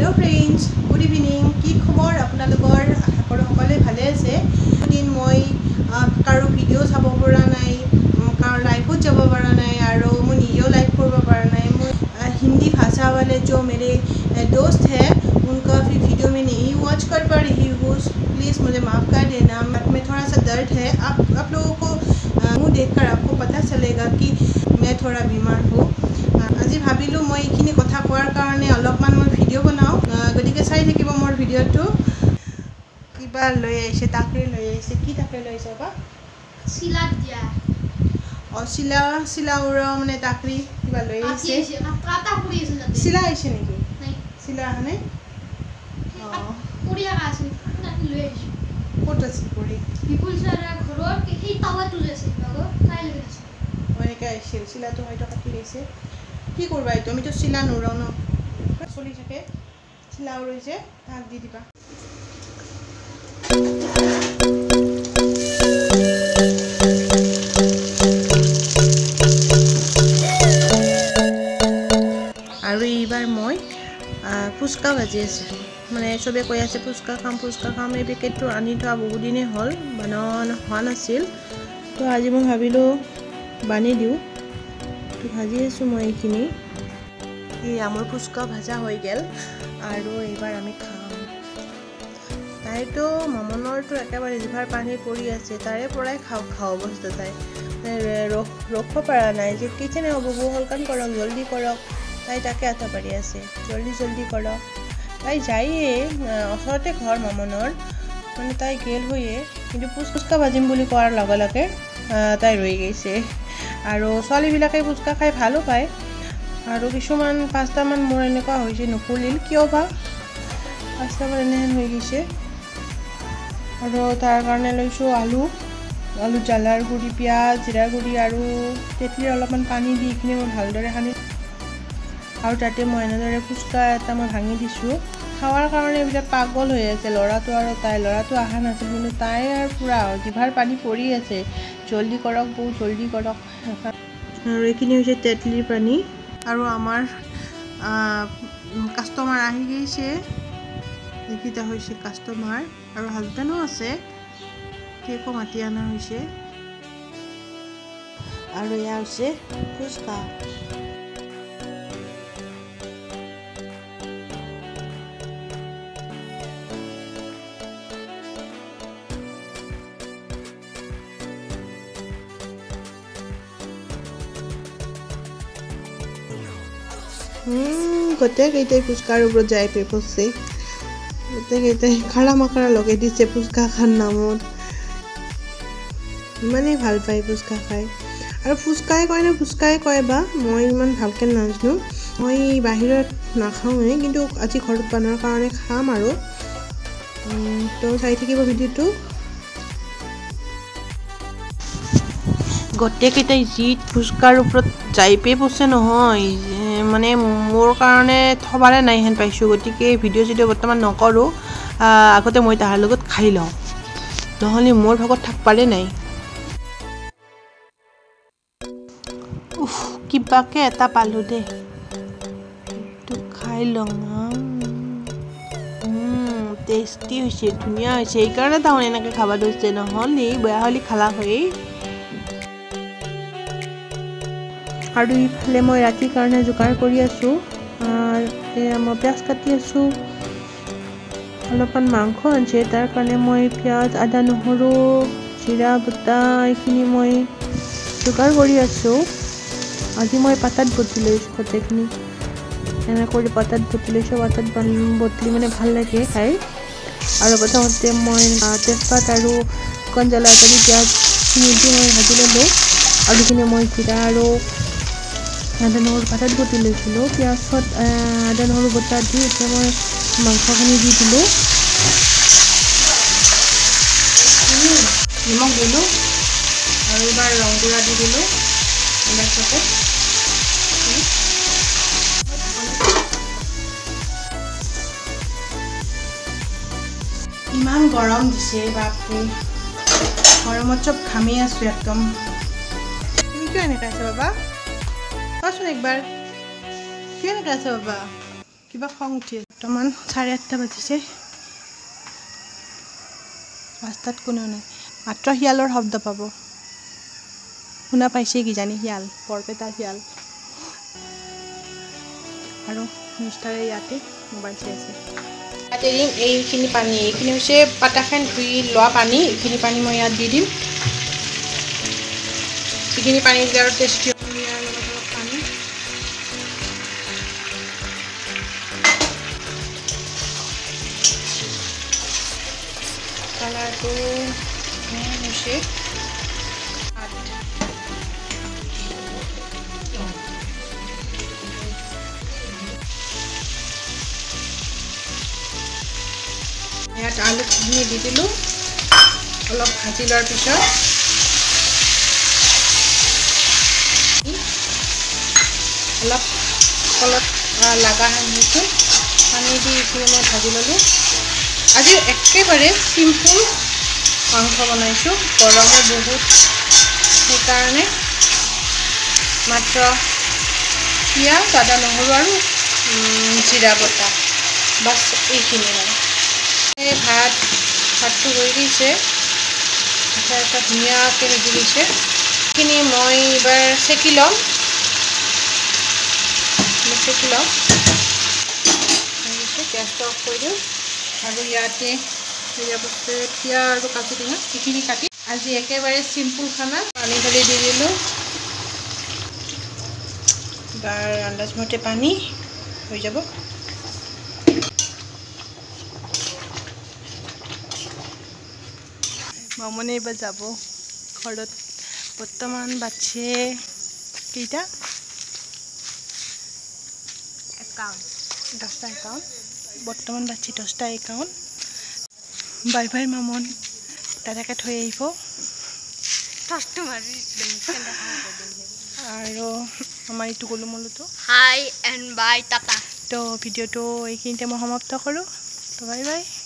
hello friends good evening की खबर আপোনালোকৰ আশা কৰো সকলে ভালে আছে দিন মই কাৰো ভিডিও চাব পৰা নাই কাৰো লাইভত যাব পৰা নাই আৰু মই নিজেও লাইভ কৰিব পৰা নাই মই हिंदी भाषा वाले जो मेरे दोस्त हैं उनका फिर वीडियो में नहीं वॉच कर पा रही हूँ प्लीज़ मुझे माफ़ कर देना में थोड़ा सा दर्द है आप लोगों को मुँह देखकर आपको पता चलेगा कि मैं थोड़ा बीमार हूँ আজি ভাবিলোঁ মই এইখিনি কথা কোৱাৰ কাৰণে অলপমান মই ভিডিও বনাওঁ গতিকে চাই থাকিব মোৰ ভিডিওটো কিবা লৈ আহিছে তাকৰি লৈ আহিছে কি তাকৰি লৈ আহিছে বা শিলা দিয়া শিলা উৰা মানে তাকৰি কিবা লৈ আহিছে কাটা পুৰি আছে যাতে শিলা আহিছে নেকি নাই শিলা আনে পুৰি আছে তাকৰি লৈ আহিছে ক'ত আছে পুৰি বিপুল ছাৰৰ ঘৰত সেই টাৱাটো যে আছে বাগৰ তাই লৈ আছে এনেকৈ আহিছিল শিলাটো হয়তো কাটি লৈছে কি করবা এই তুমি তো শিলা নুরাও না চলি থাকে শিলা উড়াইছে তাক দি দিবা আৰু এইবাৰ মই ফুচকা ভাজি আছে মানে চবে কৈ আছে ফুচকা খাম এই পেকেটটো আনি থোৱা বহুত দিনে হ'ল বনোৱা হোৱা নাছিল তো আজি মই ভাবিলোঁ বানি দিওঁ তো ভাজি আছোঁ মই এইখিনি এই আমাৰ ফুচকা ভাজা হৈ গ'ল আৰু এইবাৰ আমি খাম তাইতো মামনৰটো একেবাৰে জিভাৰ পানী পৰি আছে তাৰে পৰাই খাওঁ অৱস্থা তাই ৰখিব পৰা নাই যে কিচেনে হ'ব সোনকালে কৰক জলদি কৰক তাই তাকে আটা পাৰি আছে জলদি কৰক তাই যায়ে ওচৰতে ঘৰ মামনৰ মানে তাই গেল হৈয়ে কিন্তু ফুচকা ভাজিম বুলি কোৱাৰ লগে লগে তাই ৰৈ গৈছে আৰু ছোৱালীবিলাকে ফুচকা খাই ভালো পায় আৰু কিছুমান পাঁচটামান মোৰ এনেকুৱা হৈছে নুফুলিল কিয় বা পাঁচটামান এনেহেন হৈ গৈছে আৰু তাৰ কাৰণে লৈছোঁ আলু জ্বালাৰ গুড়ি পিঁয়াজ জিৰাৰ গুড়ি আৰু তেঁতলিৰ অলপমান পানী দি এইখিনি মই ভালদৰে সানি আৰু তাতে মই এনেদৰে ফুচকা এটা মই ভাঙি দিছোঁ খাৱাৰ কাৰণে এইবিলাক পাগল হৈ আছে ল'ৰাটো আৰু ল'ৰাটো অহা নাছিল কিন্তু তাই আৰু পূৰা জিভাৰ পানী পৰি আছে জলদি কৰক বহুত জলদি কৰক আৰু এইখিনি হৈছে তেঁতলিৰ পানী আৰু আমাৰ কাষ্টমাৰ আহি গৈছে এইকেইটা হৈছে কাষ্টমাৰ আৰু হাজবেণ্ডো আছে কেকো মাতি অনা হৈছে আৰু এয়া হৈছে ফুচকা গোটেইকেইটাই ফুচকাৰ ওপৰত যাই পে পচে গোটেইকেইটাই খাৰা মাখাৰা লগাই দিছে ফুচকা খাৰ নামত ইমানেই ভাল পায় ফুচকা খাই আৰু ফুচকাই কয় বা মই ইমান ভালকৈ নাজানো মই বাহিৰত নাখাওঁৱে কিন্তু আজি ঘৰত বনোৱাৰ কাৰণে খাম আৰু তো চাই থাকিব ভিডিঅ'টো গোটেইকেইটাই যি ফুচকাৰ ওপৰত যাই পে পচে নহয় মানে মোৰ কাৰণে থবাৰে নাই হেন পাইছোঁ গতিকে ভিডিঅ' বৰ্তমান নকৰোঁ আগতে মই তাহাৰ লগত খাই লওঁ নহ'লে মোৰ ভাগত থাকবাৰে নাই কিবাকে এটা পালোঁ দেই এইটো খাই লওঁ টেষ্টি হৈছে ধুনীয়া হৈছে সেইকাৰণে তাৰমানে এনেকৈ খাব ধৰিছে নহ'লে বেয়া হ'লে খালা হয়েই আৰু ইফালে মই ৰাতিৰ কাৰণে যোগাৰ কৰি আছোঁ মই পিঁয়াজ কাটি আছোঁ অলপমান মাংস আনিছে তাৰ কাৰণে মই পিঁয়াজ আদা নহৰু জিৰা বটা এইখিনি মই যোগাৰ কৰি আছোঁ আজি মই পাতাত বটি লৈছোঁ গোটেইখিনি এনেকৈ কৰি পাতাত বটি লৈছোঁ পাতাত বটলি মানে ভাল লাগে খাই আৰু প্ৰথমতে মই তেজপাত আৰু শুকান জ্বালা আদি পিঁয়াজখিনি দি মই ভাজি ল'লোঁ আৰু এইখিনি মই জিৰা আৰু আদা নহৰু পাতাত বটি লৈছিলোঁ পিঁয়াজত আদা নহৰু বটা দি এতিয়া মই মাংসখিনি দি দিলোঁ নিমখ দিলোঁ আৰু এবাৰ ৰং গুড়া দি দিলোঁ তাৰপিছতে ইমান গৰম দিছে বাপৰে গৰমত চব ঘামি আছোঁ একদম তুমি কিয় এনেকৈ আছা বাবা কোৱাচোন একবাৰ কিয় এনেকৈ আছা বাবা কিবা খং উঠি আছে বৰ্তমান 8:30 বাজিছে ৰাস্তাত কোনো নাই মাত্ৰ শিয়ালৰ শব্দ পাব শুনা পাইছে কিজানি শিয়াল বৰপেটাৰ শিয়াল আৰু মিষ্টাৰে ইয়াতে মোবাইল চাই আছে ইয়াতে দিম এইখিনি পানী এইখিনি হৈছে পাতাখন ধুই লোৱা পানী এইখিনি পানী মই ইয়াত দি দিম এইখিনি পানী দিলে আৰু টেষ্টি পানী কালাৰটো হৈছে ইয়াত আলুখিনি দি দিলোঁ অলপ ভাজি লোৱাৰ পিছত অলপ কলত লগা সানিছোঁ পানী দি এইখিনি মই ভাজি ল'লোঁ আজি একেবাৰে চিম্পুল মাংস বনাইছোঁ গৰমো বহুত সেইকাৰণে মাত্ৰ পিঁয়াজ আদা নহৰু আৰু জিৰা বটা বাছ এইখিনি আৰু এই ভাতটো হৈ গৈছে এটা ধুনীয়াকৈ সিজি গৈছে এইখিনি মই এইবাৰ চেকি ল'ম গেছটো অফ কৰি দিওঁ আৰু ইয়াতে পিঁয়াজ আৰু কাটি দিওঁ এইখিনি কাটি আজি একেবাৰে চিম্পুল খানা পানী ঢালি দি দিলোঁ এবাৰ আন্দাজমতে পানী হৈ যাব মামনে এইবাৰ যাব ঘৰত বৰ্তমান বাচ্ছে কেইটা 10টা একাউণ্ট বৰ্তমান বাচ্ছে 10টা একাউণ্ট বাই বাই মামন দাদাকে থৈ আহিব আৰু আমাৰ এইটো গলো মলোতো হাই এণ্ড বাই টাটা তো ভিডিঅ'টো এইখিনিতে মই সমাপ্ত কৰোঁ তো বাই বাই